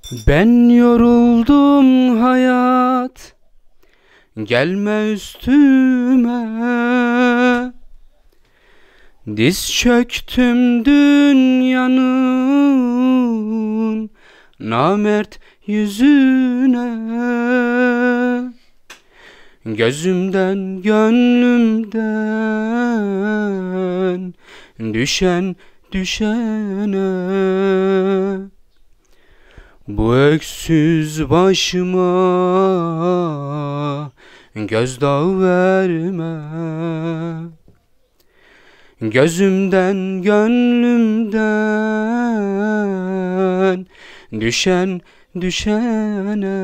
Ben yoruldum hayat, gelme üstüme. Diz çöktüm dünyanın namert yüzüne. Gözümden gönlümden düşen düşene. Bu öksüz başıma gözdağı verme. Gözümden gönlümden düşen düşene.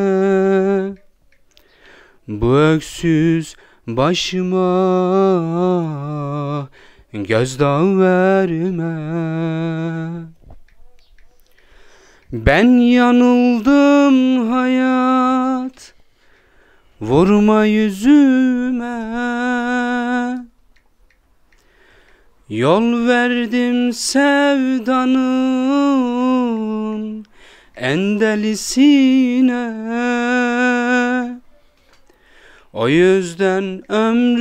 Bu öksüz başıma gözdağı verme. Ben yanıldım hayat, vurma yüzüme. Yol verdim sevdanın en delisine. O yüzden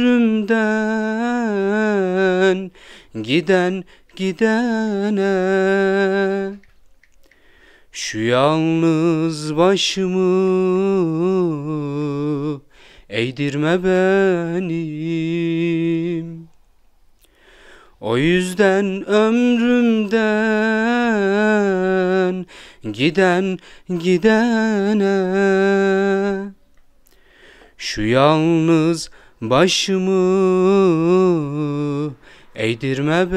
ömrümden giden gidene. Şu yalnız başımı eğdirme benim. O yüzden ömrümden giden gidene. Şu yalnız başımı eğdirme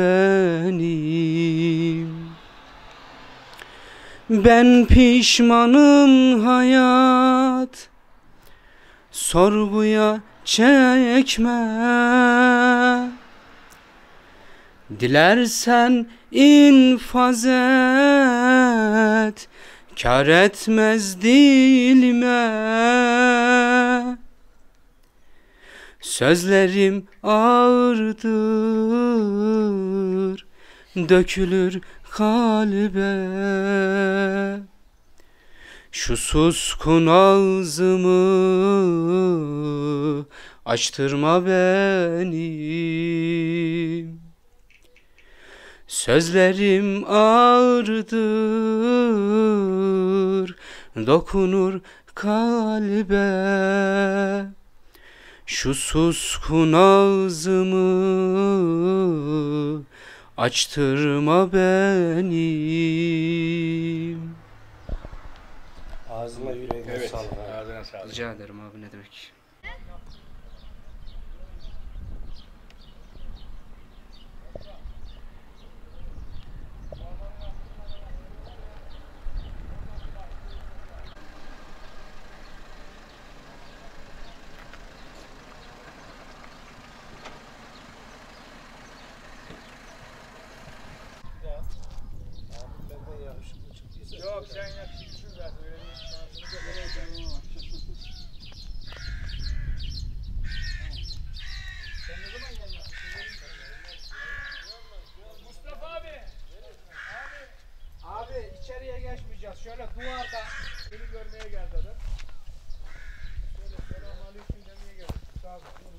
benim. Ben pişmanım hayat, sorguya çekme. Dilersen infaz et, kâr etmez dilime. Sözlerim ağırdır, dökülür kalbe. Şu suskun ağzımı açtırma benim. Sözlerim ağırdır, dokunur kalbe. Şu suskun ağzımı açtırma benim. Ağzına yüreğine sağlık. Ağzına sağlık. Rica ederim abi, ne demek. Yok sen yakışıklısın zaten, öyle bir şansını görmeyeceksin. Sen ne zaman geldin? Mustafa abi! Abi içeriye geçmeyeceğiz. Şöyle duvarda seni görmeye geldi adam. Şöyle selamünaleyküm demeye geldi. Sağ ol.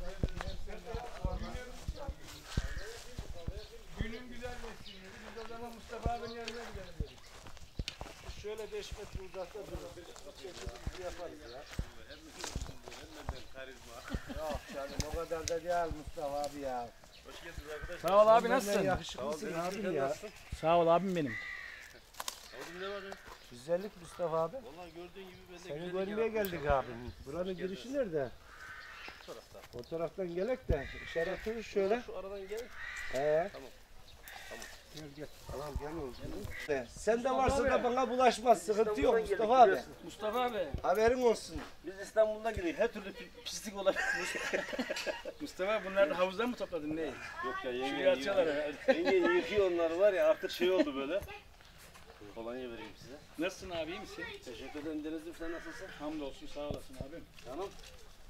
Günün güzel geçsin dedi. Biz o zaman Mustafa abinin yanına gidelim dedik. Şöyle 5 metre uzakta durun. Çekimizi yaparız ya. Yok canım o kadar da değil Mustafa abi ya. Hoş geldiniz arkadaşlar. Sağ ol abi, nasılsın? Yakışıklısın abim ya. Sağ ol abim benim. Oğlum ne var ya? Güzellik Mustafa abi. Vallahi gördüğün gibi ben de Seni güzellik görmeye yapmışım. geldik abim. Buranın girişi nerede? Bu tarafta. O taraftan gelek de işaretini şöyle. Şu aradan gel. Tamam. Gel gel. Tamam gel oğlum. Sen de varsa da bana bulaşmaz. Sıkıntı yok Mustafa abi. Mustafa abi. Haberin olsun. Biz İstanbul'dan geliyoruz. Her türlü pislik olabilir. Mustafa bunları da havuzdan mı topladın ne? Yok ya Şuraya atıyorlar herhalde. yenge yıkıyor onları var ya, artık şey oldu böyle. Kolonya vereyim size. Nasılsın abi, iyi misin? Teşekkür ederim Deniz'im, sen nasılsın? Hamdolsun, sağ olasın abim. Canım.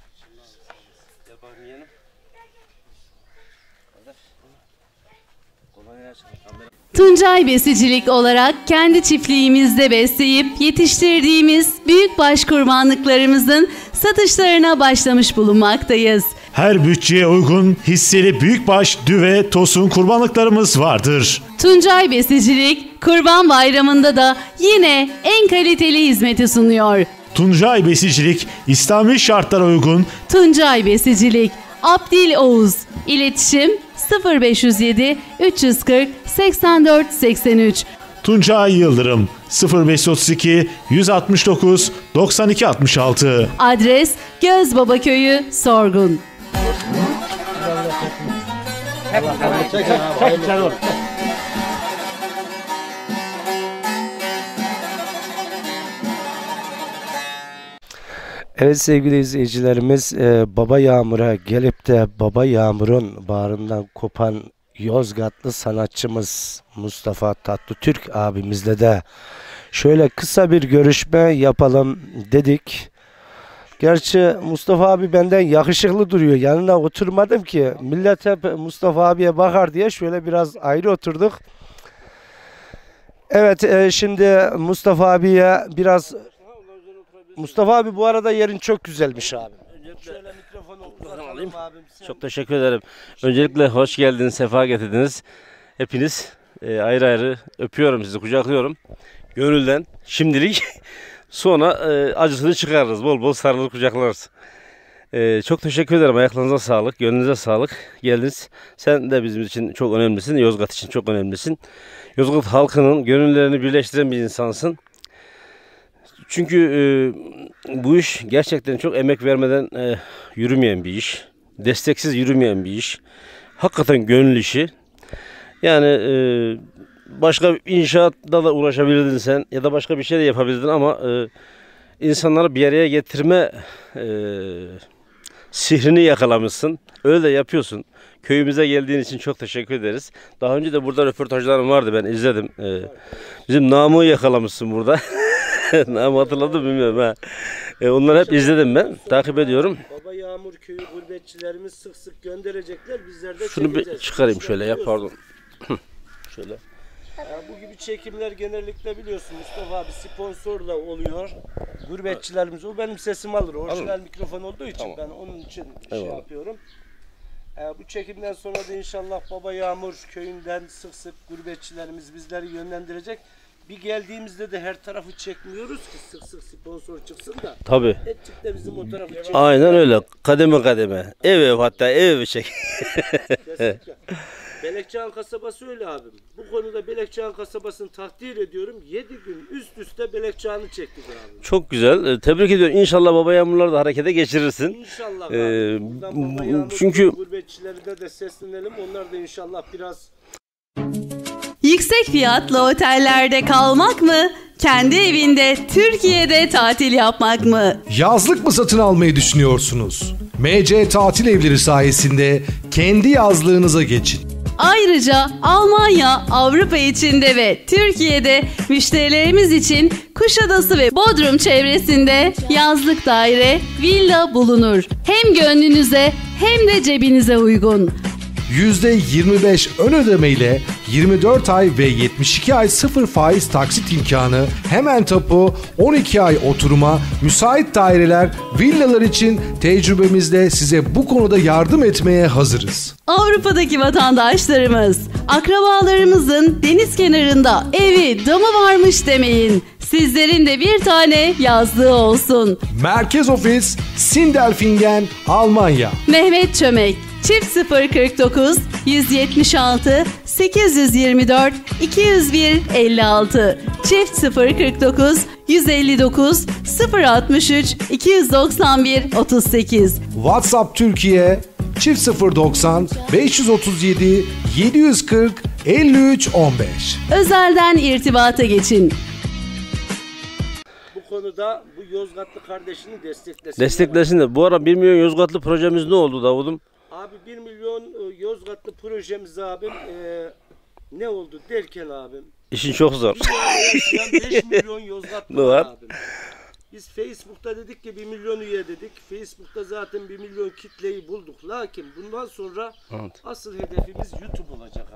Gel bakayım yeğenim. Kardeş. Tuncay Besicilik olarak kendi çiftliğimizde besleyip yetiştirdiğimiz büyükbaş kurbanlıklarımızın satışlarına başlamış bulunmaktayız. Her bütçeye uygun hisseli büyükbaş, düve, tosun kurbanlıklarımız vardır. Tuncay Besicilik, Kurban Bayramı'nda da yine en kaliteli hizmeti sunuyor. Tuncay Besicilik, İslami şartlara uygun. Tuncay Besicilik, Abdil Oğuz, İletişim 0507 340 84 83. Tuncay Yıldırım, 0532 169 92 66. Adres Gözbaba Köyü, Sorgun. Evet sevgili izleyicilerimiz, Baba Yağmur'a gelip de Baba Yağmur'un bağrından kopan Yozgatlı sanatçımız Mustafa Tatlıtürk abimizle de şöyle kısa bir görüşme yapalım dedik. Gerçi Mustafa abi benden yakışıklı duruyor. Yanına oturmadım ki. Millet hep Mustafa abiye bakar diye şöyle biraz ayrı oturduk. Evet, şimdi Mustafa abiye biraz... Mustafa abi bu arada yerin çok güzelmiş abi. Şöyle mikrofonu uzatalım abim. Çok teşekkür ederim. Öncelikle hoş geldiniz, sefa getirdiniz. Hepiniz ayrı ayrı öpüyorum sizi, kucaklıyorum. Gönülden şimdilik. Sonra acısını çıkarırız, bol bol sarılır kucaklarız. Çok teşekkür ederim, ayaklarınıza sağlık, gönlünüze sağlık. Geldiniz. Sen de bizim için çok önemlisin, Yozgat için çok önemlisin. Yozgat halkının gönüllerini birleştiren bir insansın. Çünkü bu iş gerçekten çok emek vermeden yürümeyen bir iş. Desteksiz yürümeyen bir iş. Hakikaten gönül işi. Yani başka inşaatta da uğraşabilirdin sen ya da başka bir şey de yapabilirdin ama insanları bir araya getirme sihrini yakalamışsın. Öyle de yapıyorsun. Köyümüze geldiğin için çok teşekkür ederiz. Daha önce de burada röportajlarım vardı, ben izledim. Bizim Namık'ı yakalamışsın burada. Namı hatırladım bilmiyorum ha. Onları hep izledim ben. Takip ediyorum. Baba Yağmur köyü gurbetçilerimiz sık sık gönderecekler. Bizler de Şunu bir çıkarayım şöyle ya, pardon. Şöyle. Bu gibi çekimler genellikle biliyorsun Mustafa abi sponsorla oluyor. Gurbetçilerimiz, o benim sesimi alır. Orijinal mikrofon olduğu için ben onun için şey yapıyorum. Bu çekimden sonra da inşallah Baba Yağmur köyünden sık sık gurbetçilerimiz bizleri yönlendirecek. Bir geldiğimizde de her tarafı çekmiyoruz ki sık sık sponsor çıksın da. Tabii. Etçik de bizim o tarafı çek. Aynen öyle. Kademe kademe. Ev hatta ev çek. Kesinlikle. Belekçehan kasabası öyle abim. Bu konuda Belekçehan kasabasını takdir ediyorum. 7 gün üst üste Belekçehan'ı çektik abi. Çok güzel. Tebrik ediyorum. İnşallah Baba Yağmur'ları da harekete geçirirsin. İnşallah abi. Buradan Baba Yağmur çünkü gurbetçileri de seslenelim. Onlar da inşallah biraz... Yüksek fiyatlı otellerde kalmak mı? Kendi evinde Türkiye'de tatil yapmak mı? Yazlık mı satın almayı düşünüyorsunuz? MC Tatil Evleri sayesinde kendi yazlığınıza geçin. Ayrıca Almanya, Avrupa içinde ve Türkiye'de müşterilerimiz için Kuşadası ve Bodrum çevresinde yazlık daire, villa bulunur. Hem gönlünüze hem de cebinize uygun. %25 ön ödeme ile 24 ay ve 72 ay sıfır faiz taksit imkanı, hemen tapu, 12 ay oturuma, müsait daireler, villalar için tecrübemizle size bu konuda yardım etmeye hazırız. Avrupa'daki vatandaşlarımız, akrabalarımızın deniz kenarında evi, damı varmış demeyin. Sizlerin de bir tane yazlığı olsun. Merkez ofis Sindelfingen, Almanya. Mehmet Çömek, çift 049 176 824 201 56, çift 049 159 063 291 38. WhatsApp Türkiye çift 090 537 740 53 15. Özelden irtibata geçin. Bu konuda bu Yozgatlı kardeşini desteklesin. desteklesin de. Bu ara 1 milyon Yozgatlı projemiz ne oldu Davud'um? Abi 1 milyon Yozgatlı projemiz abim ne oldu derken abim. İşin çok zor. Yaşayan 5 milyon Yozgatlı Ne var var? abim. Biz Facebook'ta dedik ki 1 milyon üye dedik. Facebook'ta zaten 1 milyon kitleyi bulduk. Lakin bundan sonra Evet. asıl hedefimiz YouTube olacak abi.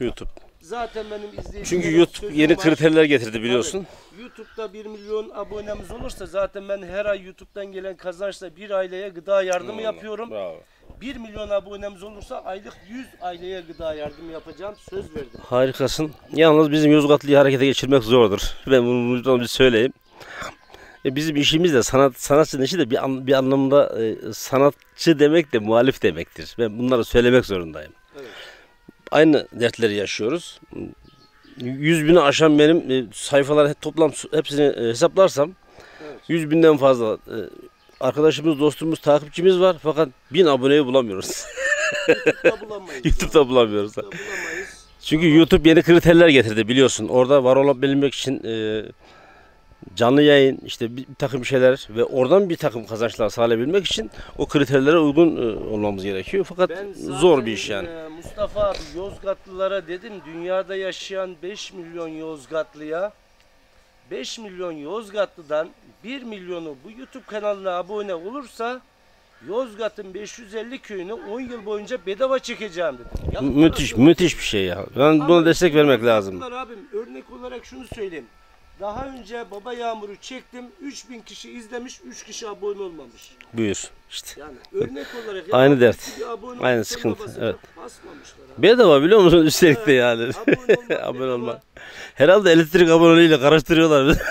YouTube. Zaten benim izleyicilerim... Çünkü YouTube yeni kriterler getirdi biliyorsun. Evet. YouTube'da 1 milyon abonemiz olursa zaten ben her ay YouTube'dan gelen kazançla bir aileye gıda yardımı yapıyorum. Bravo. 1 milyon abonemiz olursa aylık 100 aileye gıda yardımı yapacağım. Söz verdim. Harikasın. Yalnız bizim Yozgatlı'yı harekete geçirmek zordur. Ben bunu bir söyleyeyim. Bizim işimiz de sanatçının işi de bir anlamda sanatçı demek de muhalif demektir. Ben bunları söylemek zorundayım. Evet. Aynı dertleri yaşıyoruz. 100.000'i aşan benim sayfalar toplam hepsini hesaplarsam evet. 100.000'den fazla arkadaşımız, dostumuz, takipçimiz var fakat 1000 aboneyi bulamıyoruz. YouTube'da bulamayız. YouTube'da bulamıyoruz. Çünkü YouTube yeni kriterler getirdi biliyorsun. Orada var olabilmek için canlı yayın, işte bir takım şeyler ve oradan bir takım kazançlar sağlayabilmek için o kriterlere uygun olmamız gerekiyor. Fakat zor bir iş yani. Mustafa abi Yozgatlılara dedim, dünyada yaşayan 5 milyon Yozgatlıya 5 milyon Yozgatlı'dan 1 milyonu bu YouTube kanalına abone olursa Yozgat'ın 550 köyünü 10 yıl boyunca bedava çekeceğim dedim. Ya, müthiş bir şey ya. Ben buna destek vermek lazım. Abim örnek olarak şunu söyleyeyim. Daha önce Baba Yağmur'u çektim. 3000 kişi izlemiş, 3 kişi abone olmamış. Buyur işte. Yani örnek olarak aynı dert. Aynı sıkıntı. Evet. Bedava biliyor musun üstelik de yani. Abone olmak. Herhalde elektrik aboneliğiyle karıştırıyorlar bizi.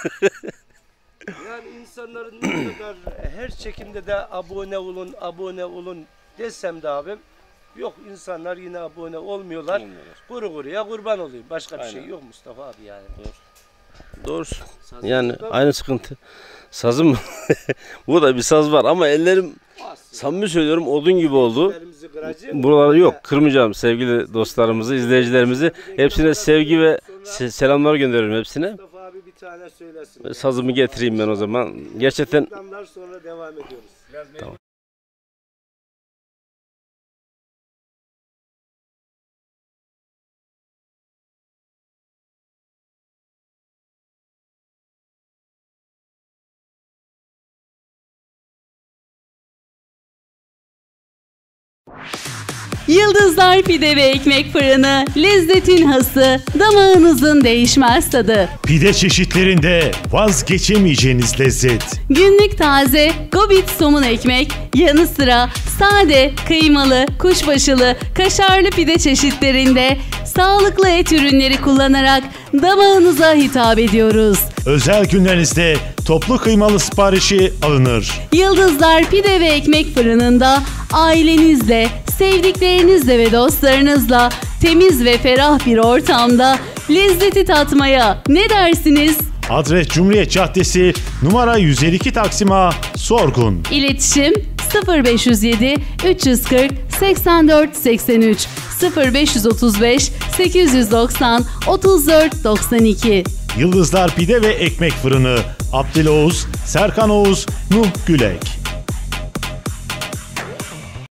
Yani insanların ne kadar her çekimde de abone olun desem de abim yok, insanlar yine abone olmuyorlar. Kuru kuruya kurban olayım. Başka bir şey yok Mustafa abi yani. Doğru. Yani aynı sıkıntı. Sazım bu da bir saz var ama ellerim samimi söylüyorum odun gibi oldu. Buraları yok kırmayacağım sevgili dostlarımızı, izleyicilerimizi. Hepsine sevgi ve selamlar gönderiyorum hepsine. Mustafa abi bir tane söylesin. Sazımı getireyim ben o zaman. Gerçekten sonra devam ediyoruz. Tamam. Yıldızlar Pide ve Ekmek Fırını, lezzetin hası, damağınızın değişmez tadı. Pide çeşitlerinde vazgeçemeyeceğiniz lezzet. Günlük taze gobit somun ekmek, yanı sıra sade, kıymalı, kuşbaşılı, kaşarlı pide çeşitlerinde sağlıklı et ürünleri kullanarak damağınıza hitap ediyoruz. Özel günlerinizde toplu kıymalı siparişi alınır. Yıldızlar Pide ve Ekmek Fırını'nda ailenizle, sevdiklerinizle ve dostlarınızla temiz ve ferah bir ortamda lezzeti tatmaya ne dersiniz? Adres Cumhuriyet Caddesi, numara 152 Taksim A, Sorgun. İletişim 0507 340 84 83 0535 890 34 92. Yıldızlar Pide ve Ekmek Fırını, Abdüloğuz, Serkan Oğuz, Nuh Gülek.